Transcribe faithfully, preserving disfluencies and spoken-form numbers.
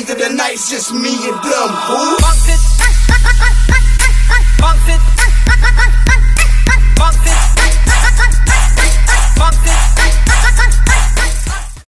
end of the night, it's just me and them. Who? Fuck this